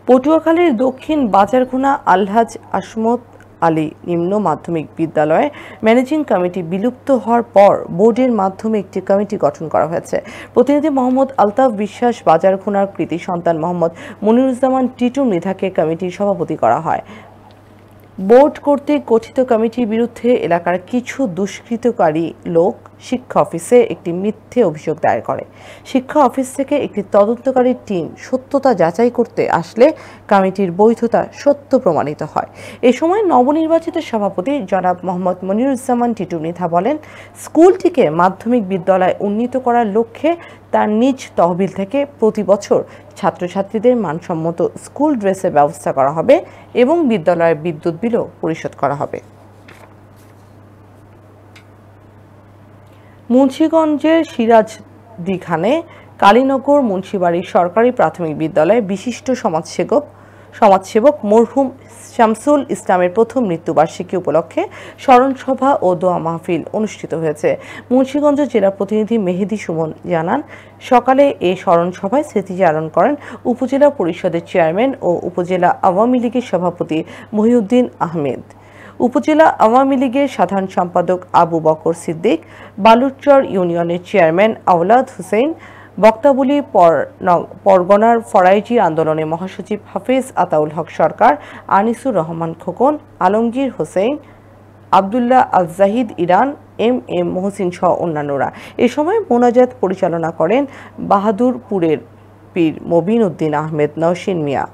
পটুয়াখালীর দক্ষিণ বাজারঘোনা আলহাজ আসমত আলী নিম্ন মাধ্যমিক বিদ্যালয়ে ম্যানেজিং কমিটি বিলুপ্ত হওয়ার পর বোর্ডের মাধ্যমে একটি কমিটি গঠন করা হয়েছে। প্রতিনিধি মোহাম্মদ আলতাফ বিশ্বাস বাজারঘোনার কৃতি সন্তান মোহাম্মদ মনিরুজ্জামান টিটু মৃধাকে কমিটির সভাপতি করা হয়। বোর্ড কর্তৃক গঠিত কমিটির বিরুদ্ধে এলাকার কিছু দুষ্কৃতকারী লোক শিক্ষা অফিসে একটি মিথ্যে অভিযোগ দায়ের করে। শিক্ষা অফিস থেকে একটি তদন্তকারী টিম সত্যতা যাচাই করতে আসলে কমিটির বৈধতা সত্য প্রমাণিত হয়। এ সময় নবনির্বাচিত সভাপতি জনাব মোহাম্মদ মনিরুজ্জামান টিটু মৃধা বলেন, স্কুলটিকে মাধ্যমিক বিদ্যালয়ে উন্নীত করার লক্ষ্যে তার নিজ তহবিল থেকে প্রতি বছর ছাত্রছাত্রীদের মানসম্মত স্কুল ড্রেসের ব্যবস্থা করা হবে এবং বিদ্যালয়ের বিদ্যুৎ বিলও পরিশোধ করা হবে। মুন্সিগঞ্জের সিরাজদিখানে কালীনগর মুন্সিবাড়ির সরকারি প্রাথমিক বিদ্যালয়ে বিশিষ্ট সমাজসেবক মরহুম শামসুল ইসলামের প্রথম মৃত্যুবার্ষিকী উপলক্ষে স্মরণসভা ও দোয়া মাহফিল অনুষ্ঠিত হয়েছে। মুন্সিগঞ্জ জেলা প্রতিনিধি মেহেদি সুমন জানান, সকালে এই স্মরণসভায় স্মৃতিচারণ করেন উপজেলা পরিষদের চেয়ারম্যান ও উপজেলা আওয়ামী লীগের সভাপতি মহিউদ্দিন আহমেদ, উপজেলা আওয়ামী লীগের সাধারণ সম্পাদক আবু বকর সিদ্দিক, বালুরচর ইউনিয়নের চেয়ারম্যান আওলাদ হোসেন, বক্তাবলী পরগনার ফরাইজি আন্দোলনের মহাসচিব হাফেজ আতাউল হক সরকার, আনিসুর রহমান খোকন, আলমগীর হোসেন, আবদুল্লাহ আল জাহিদ ইরান, এম মহসিন সহ অন্যান্যরা। এ সময় মোনাজাত পরিচালনা করেন বাহাদুরপুরের পীর মবিন উদ্দিন আহমেদ নওশিন মিয়া।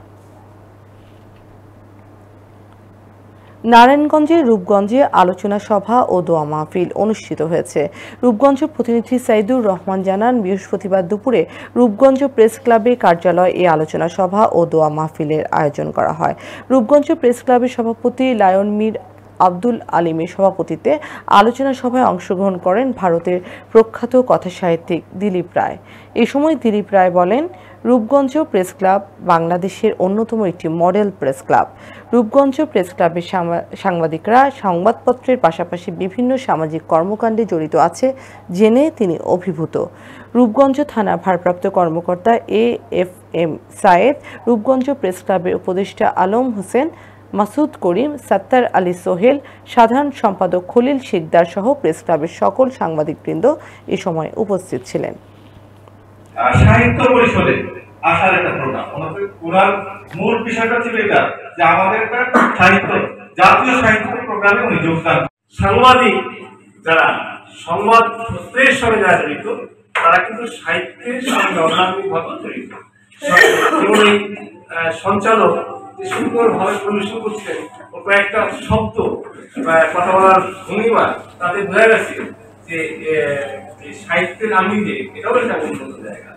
নারায়ণগঞ্জের রূপগঞ্জে আলোচনা সভা ও দোয়া মাহফিল অনুষ্ঠিত হয়েছে। রূপগঞ্জ প্রতিনিধি সাইদুর রহমান জানান, বৃহস্পতিবার দুপুরে রূপগঞ্জ প্রেস ক্লাবে কার্যালয়ে এই আলোচনা সভা ও দোয়া মাহফিলের আয়োজন করা হয়। রূপগঞ্জ প্রেস ক্লাবের সভাপতি লায়ন মীর আব্দুল আলিমের সভাপতিত্বে আলোচনা সভায় অংশগ্রহণ করেন ভারতের প্রখ্যাত কথাসাহিত্যিক দিলীপ রায়। এ সময় দিলীপ রায় বলেন, রূপগঞ্জ প্রেস ক্লাব বাংলাদেশের অন্যতম একটি model press club. Rupganj press ক্লাবের সাংবাদিকরা সংবাদপত্রের পাশাপাশি বিভিন্ন সামাজিক কর্মকাণ্ডে জড়িত আছে জেনে তিনি অভিভূত। রূপগঞ্জ থানা ভারপ্রাপ্ত কর্মকর্তা AFM সায়েদ, রূপগঞ্জ প্রেস ক্লাবের উপদেষ্টা আলম হোসেন, মাসুদ করিম, সাত্তার আলী সোহেল, সাধারণ সম্পাদক খলিল শিকদার সহ প্রেস ক্লাবের সকল সাংবাদিকবৃন্দ এ সময় উপস্থিত ছিলেন। সাহিত্য পরিষদে আসার একটা প্রোগ্রাম, ওনার মূল বিষয়টা ছিল এটা যে আমাদের একটা সাহিত্য, জাতীয় সাহিত্য প্রোগ্রামে উনি যোগদান। সাংবাদিক যারা সংবাদ সূত্রের সঙ্গে যারা জড়িত, তারা কিন্তু সাহিত্যের সঙ্গে অনাত্মিকভাবে জড়িত। যেমন এই সঞ্চালক সুন্দরভাবে পরিবেশন করছেন, ও কয়েকটা শব্দ বা কথা বলার ভঙ্গিমা তাতে বোঝা গেছে যে সাহিত্যের আমিতে এটাও একটা উন্নত জায়গা।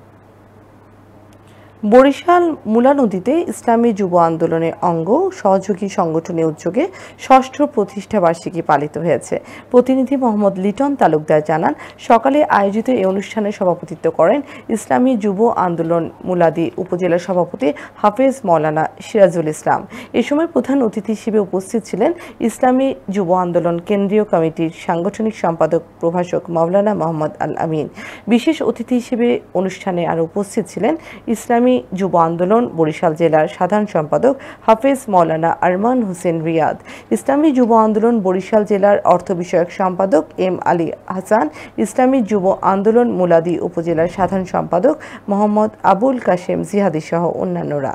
বরিশাল মুলা নদীতে ইসলামী যুব আন্দোলনের অঙ্গ সহযোগী সংগঠনের উদ্যোগে ৬ষ্ঠ প্রতিষ্ঠা বার্ষিকী পালিত হয়েছে। প্রতিনিধি মোহাম্মদ লিটন তালুকদার জানান, সকালে আয়োজিত এই অনুষ্ঠানে সভাপতিত্ব করেন ইসলামী যুব আন্দোলন মুলাদি উপজেলা সভাপতি হাফেজ মাওলানা সিরাজুল ইসলাম। এ সময় প্রধান অতিথি হিসেবে উপস্থিত ছিলেন ইসলামী যুব আন্দোলন কেন্দ্রীয় কমিটির সাংগঠনিক সম্পাদক প্রভাষক মাওলানা মোহাম্মদ আল আমিন। বিশেষ অতিথি হিসেবে অনুষ্ঠানে আরও উপস্থিত ছিলেন ইসলামী যুব আন্দোলন বরিশাল জেলার সাধারণ সম্পাদক হাফেজ মাওলানা আরমান হোসেন রিয়াদ, ইসলামী যুব আন্দোলন বরিশাল জেলার অর্থ বিষয়ক সম্পাদক এম আলী হাসান, ইসলামী যুব আন্দোলন মুলাদি উপজেলার সাধারণ সম্পাদক মোহাম্মদ আবুল কাশেম জিহাদি সহ অন্যান্যরা।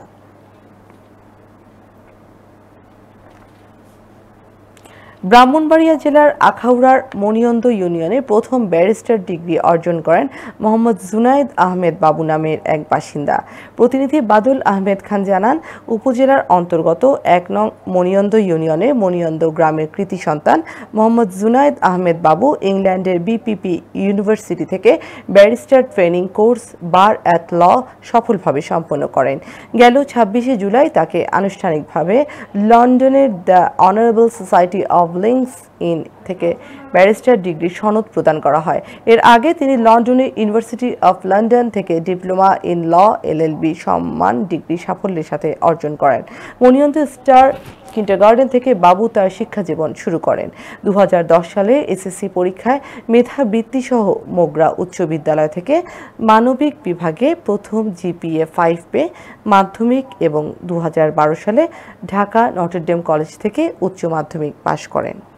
ব্রাহ্মণবাড়িয়া জেলার আখাউড়ার মনিয়ন্দ ইউনিয়নে প্রথম ব্যারিস্টার ডিগ্রি অর্জন করেন মোহাম্মদ জুনায়েদ আহমেদ বাবু নামের এক বাসিন্দা। প্রতিনিধি বাদল আহমেদ খান জানান, উপজেলার অন্তর্গত ১ নং মনিয়ন্দ ইউনিয়নের মনিয়ন্দ গ্রামের কৃতি সন্তান মোহাম্মদ জুনায়েদ আহমেদ বাবু ইংল্যান্ডের BPP ইউনিভার্সিটি থেকে barrister training course bar at law সফলভাবে সম্পন্ন করেন। গেল ২৬শে জুলাই তাকে আনুষ্ঠানিকভাবে লন্ডনের the honourable society of Lincoln's inn থেকে ব্যারিস্টার ডিগ্রি সনদ প্রদান করা হয়। এর আগে তিনি লন্ডনের ইউনিভার্সিটি অফ লন্ডন থেকে ডিপ্লোমা ইন ল LLB সম্মান ডিগ্রি সাফল্যের সাথে অর্জন করেন। মনিয়ন্দ স্টার কিন্ডারগার্টেন থেকে বাবু তার শিক্ষা জীবন শুরু করেন। 2010 সালে এসএসসি পরীক্ষায় মেধাবৃত্তি সহ মোগরা উচ্চ বিদ্যালয় থেকে মানবিক বিভাগে প্রথম জিপিএ 5 পেয়ে মাধ্যমিক এবং 2012 সালে ঢাকা নটরডেম কলেজ থেকে উচ্চ মাধ্যমিক পাশ করেন।